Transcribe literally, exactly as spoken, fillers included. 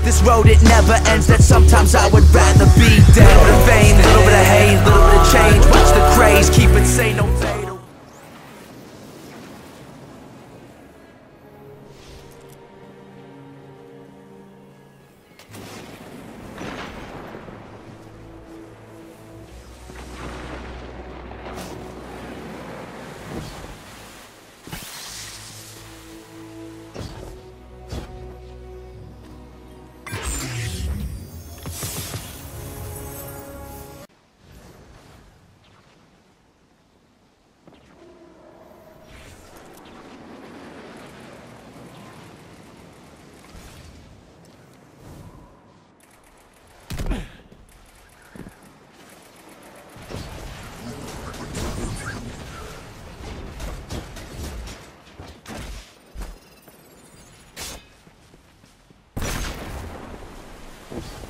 This road, it never ends, that sometimes I would rather be dead. Little bit of fame, little bit of hate, little bit of change. Watch the craze, keep it sane, no fade. You